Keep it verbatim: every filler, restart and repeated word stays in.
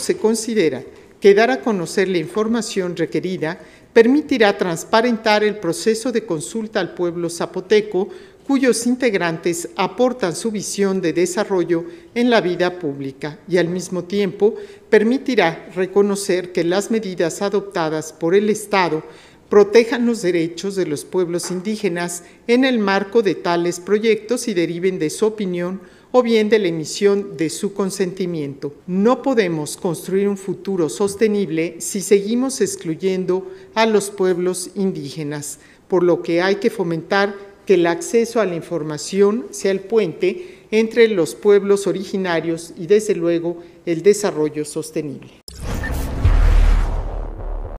se considera que dar a conocer la información requerida permitirá transparentar el proceso de consulta al pueblo zapoteco, cuyos integrantes aportan su visión de desarrollo en la vida pública y al mismo tiempo permitirá reconocer que las medidas adoptadas por el Estado protejan los derechos de los pueblos indígenas en el marco de tales proyectos y deriven de su opinión o bien de la emisión de su consentimiento. No podemos construir un futuro sostenible si seguimos excluyendo a los pueblos indígenas, por lo que hay que fomentar que el acceso a la información sea el puente entre los pueblos originarios y, desde luego, el desarrollo sostenible.